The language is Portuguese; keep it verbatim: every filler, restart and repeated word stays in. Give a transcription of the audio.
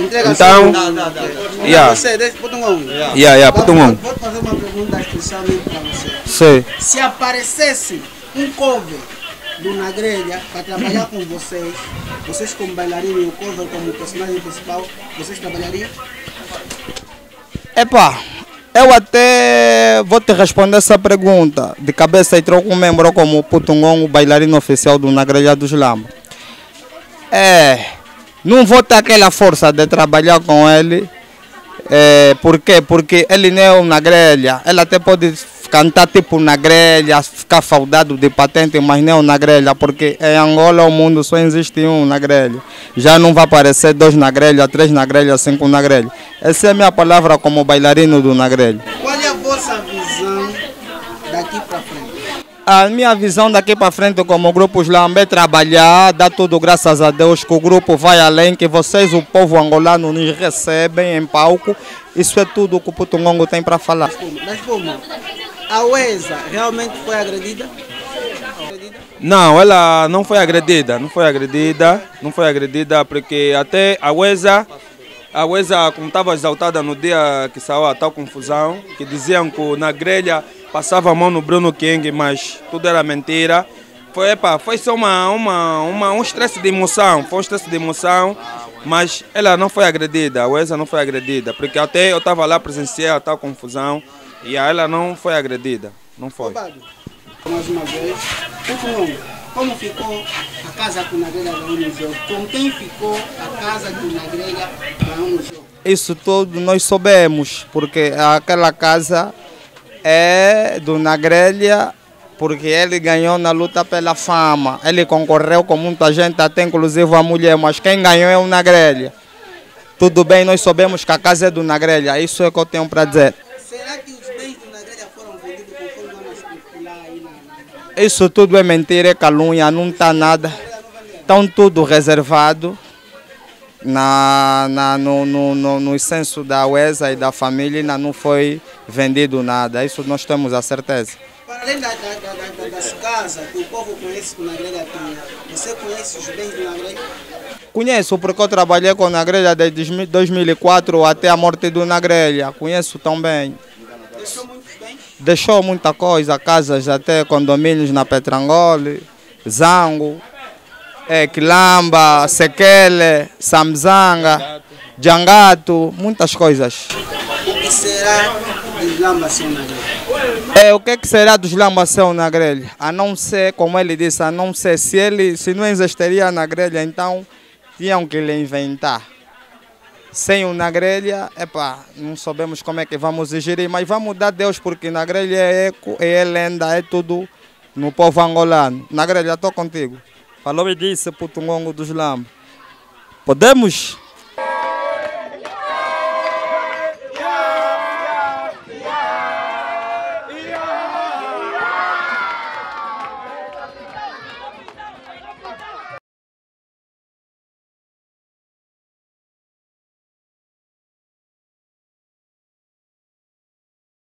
Então, yeah. Você, deixa Putungon. Yeah, yeah, Putungon. Vou fazer uma pergunta especialmente para você. Sim. Se aparecesse um cover do Na Grelha para trabalhar com vocês, vocês como bailarino e o cover como personagem principal, vocês trabalhariam? Epá, eu até vou te responder essa pergunta de cabeça e troco um membro como o Putungon, o bailarino oficial do Na Grelha dos Lambos. É, não vou ter aquela força de trabalhar com ele. É, por quê? Porque ele não é um Na Grelha. Ele até pode cantar tipo Na Grelha, ficar faldado de patente, mas não Na Grelha, porque em Angola o mundo só existe um Na Grelha. Já não vai aparecer dois Na Grelha, três Na Grelha, cinco Na Grelha. Essa é a minha palavra como bailarino do Na Grelha. Qual é a vossa visão daqui para frente? A minha visão daqui para frente como Grupo Slam é trabalhar, dar tudo graças a Deus que o grupo vai além, que vocês, o povo angolano, nos recebem em palco. Isso é tudo que o Putungon tem para falar. Mas como? A Uesa realmente foi agredida? agredida? Não, ela não foi agredida, não foi agredida, não foi agredida porque até a Uesa, a Uesa como estava exaltada no dia que saiu a tal confusão, que diziam que Na Grelha passava a mão no Bruno King, mas tudo era mentira. Foi, epa, foi só uma, uma, uma, um estresse de emoção, foi um estresse de emoção, mas ela não foi agredida, a Uesa não foi agredida, porque até eu estava lá, presenciei a tal confusão e ela não foi agredida, não foi. Mais uma vez, como ficou a casa que o Na Grelha ganhou no jogo? Com quem ficou a casa que o Na Grelha ganhou no jogo? Isso tudo nós soubemos, porque aquela casa é do Na Grelha, porque ele ganhou na luta pela fama. Ele concorreu com muita gente, até inclusive a mulher, mas quem ganhou é o Na Grelha. Tudo bem, nós soubemos que a casa é do Na Grelha, isso é o que eu tenho para dizer. Será que os bens do Na Grelha foram vendidos conforme vamos especular aí na... Isso tudo é mentira, é calúnia, não está nada. Estão tudo reservado na, na, no, no, no, no censo da Uesa e da família, ainda não foi vendido nada. Isso nós temos a certeza. Para além da, da, da, da, das casas que o povo conhece que o Na Grelha tinha, você conhece os bens do Na Grelha? Conheço, porque eu trabalhei com o Na Grelha desde dois mil e quatro até a morte do Na Grelha. Conheço também. Deixou muitos bens? Deixou muita coisa, casas, até condomínios na Petrangole, Zango, é, Quilamba, Sequele, Samzanga, Jangato, muitas coisas. O que será dos Lambas sem Na Grelha? É, o que, que será dos Lambas sem Na Grelha? A não ser, como ele disse, a não ser, se ele se não existiria Na Grelha, então tinham que lhe inventar. Sem o Na Grelha, epá, não sabemos como é que vamos gerir, mas vamos dar Deus, porque Na Grelha é eco, é lenda, é tudo no povo angolano. Na Grelha, estou contigo. Falou e disse, Putungon dos Lambos. Podemos?